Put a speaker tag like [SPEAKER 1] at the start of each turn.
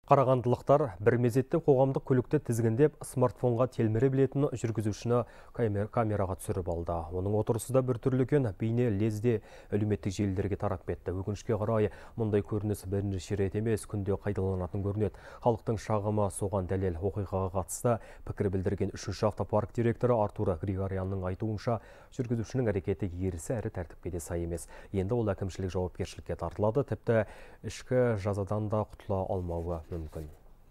[SPEAKER 1] Қарағандылықтар бір мезетте қоғамдық көлікті тізгіндеп, смартфонға телміре білетін жүргізушіні камераға түсіріп алды. Оның отырысы да бір түрлікен бейне лезде әлеуметтік желілерге тарап кетті. Өкінішке қарай, мұндай көрініс бірінші рет емес, күнде қайталанатын көрінеді. Халықтың шағымы соған дәлел. Оқиғаға қатысты пікір білдірген 3-ші автопарк директоры Артур Григорянның айтуынша, жүргізушінің әрекеті ерсі әрі тәртіпке де сай емес. Енді ол әкімшілік жауапкершілікке тартылады, тіпті ішкі жазадан да құтыла алмауы мүмкін.